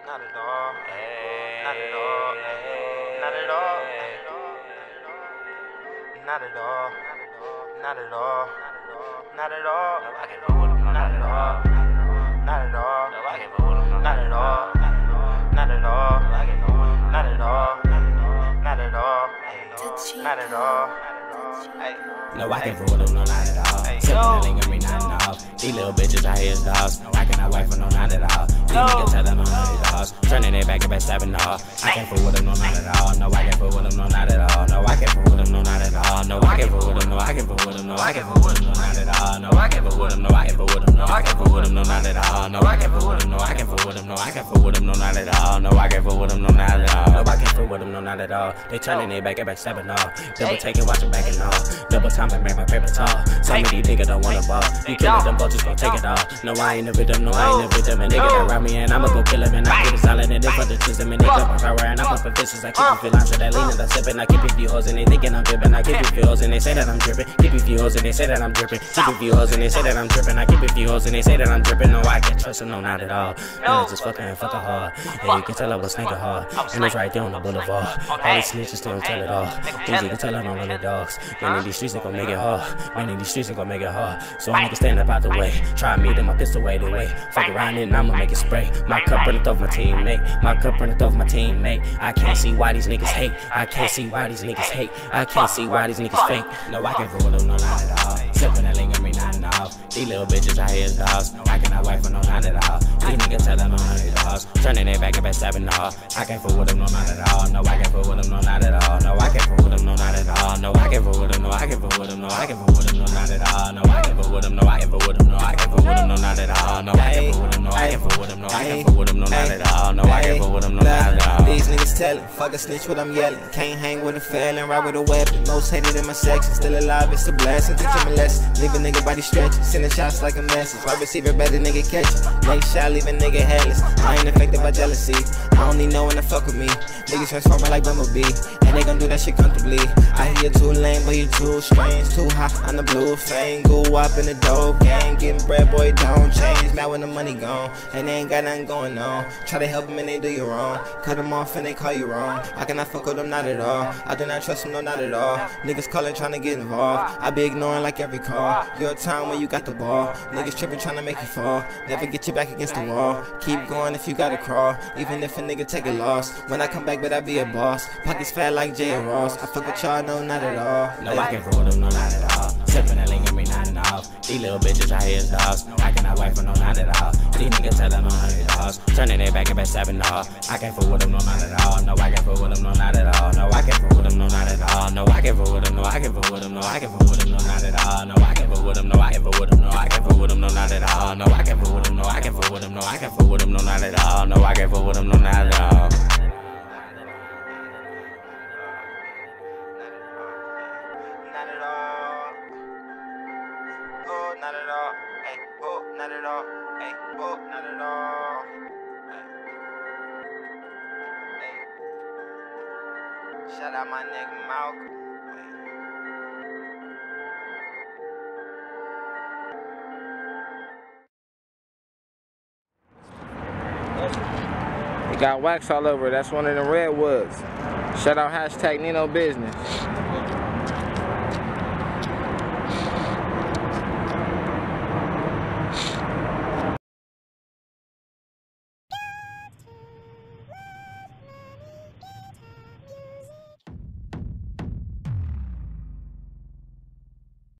Not at all. Not at all. Not at all. Not at all. Not at all. Not at all. No, I can't fuck with him. Not at all. Not at all. No, I can't fuck with him. Not at all. Not at all. Not at all. Not at all. Not at all. No, I can't fool with them, no, not at all. Sippin' that lingering, nothing off. These little bitches out here is dogs. No, I cannot wait for no, not at all. These niggas tell them I'm not at all. Turning their back up at 7 all. I can't fool with them, no, not at all. No, I can't fool with them, no, not at all. No, I can't fool with them, no, not at all. No, I can't fool with them, no, I can't fool with them, no, I can't fool with them, no, not at all. No, I can't fool with them, no, I can't fool with them, no, I can't fool with them, no, not at all. No, I can't fool with them, no, I can't fool with them, no, I can't fool with them, no, not at all. No, I can't fool with them, no, not at all. No, I can't fool with them, no, not at all. They turning their back up at 7 all. Double taking, watching back and all. Double time and make my paper tall. Some of these niggas don't wanna ball. You killing them, both just gon' take it all. No, I ain't a victim, no, I ain't a victim. And nigga that rob me and I'ma go kill him. And I get it solid and they fuck the twist. And they jump on power and I pump a vicious. I keep you feeling so that lean and I sippin'. I keep you few hoes and they thinking I'm drippin'. I keep you few hoes and they say that I'm drippin'. Keep you few hoes and they say that I'm drippin'. Keep you few hoes and they say that I'm drippin'. I keep you few hoes and they say that I'm drippin'. No, I can't trust them, no, not at all. No, just fucking and fucking hard. And you can tell I was thinking hard. And it's right there on the boulevard. All these snitches still tell it all. Easy to tell I'm on the dogs. Man, in these streets ain't gon' make it hard. Man, in these streets ain't gon' make it hard. So I niggas stand up out the way. Try me, then my pistol way the way. Fuck around and I'ma make it spray. My cup runneth off my teammate. My cup runneth off my teammate. I can't see why these niggas hate. I can't see why these niggas hate. I can't see why these niggas fake. No, I can't fool with them, no, not at all. Sippin' that lingering, nothing off. These little bitches out here is dogs. No, I cannot wait for no, not at all. These niggas tell them I'm not at dogs. Turning their back up at 7 all. I can't fool with them, no, not at all. No, I can't fool with them, no, not at all. No, I can't fool with them, no, not at all. No, I can't fool with them, no, I can't fool with them, no, I can't fool with them, no, not at all. No, I can't fool with them, no, I can't fool with them, no, I can't fool with them, no, not at all. No, I can't fool with them, no, I can't fool with them, no, I can't fool with them, no, not at all. No, I can't fool with them, no, not at all. These niggas tellin', fuck a snitch what I'm yelling. Can't hang with a felon, ride with a weapon. Most hated in my section, still alive, it's a blessing. Teach him a lesson, leave a nigga body stretching. Sending shots like a message, wide receiver better nigga catching. Next shot, leave a nigga headless. I ain't affected by jealousy, I don't need no one to fuck with me. Niggas transforming like Bumblebee, and they gon' do that shit comfortably. I hear you too lame, but you too strange. Too hot on the blue fame, go up in the dope game. Getting bread, boy, don't change. Mad when the money gone, and they ain't got nothing going on. Try to help them and they do you wrong. Cut them off and they call you wrong. I cannot fuck with them, not at all. I do not trust them, no, not at all. Niggas calling, trying to get involved. I be ignoring like every call. Your time when you got the ball. Niggas tripping, trying to make you fall. Never get your back against the wall. Keep going if you gotta crawl. Even if a nigga take a loss. When I come back, but I be a boss. Pockets fat like J and Ross. I fuck with y'all, no, not at all. No, I can't fool with them, no, not at all. Sippin' that lingering, nothing off. These little bitches out here is dogs. No, I cannot wait for no, not at all. These niggas tell them I'm not at dogs. Turning their back up at 7 all. I can't fool with them, no, not at all. No, I can't fool with them, no, not at all. No, I can't fool with them, no, not at all. No, I can't fool with them, no, I can't fool with them, no, I can't fool with them, no, not at all. No, I can't fool with them, no, I can't fool with them, no, I can't fool with them, no, not at all. No, I can't fool with them, no, I can't fool with them, no, I can't fool with them, no, not at all. No, I can't fool with them, no, not at all. Not at all. Oh, not at all. Hey, oh, not at all. Hey, oh, not at all. Hey. Shout out my nigga MaLCoM. It got wax all over it. That's one of the redwoods. Shout out #NinoBusiness.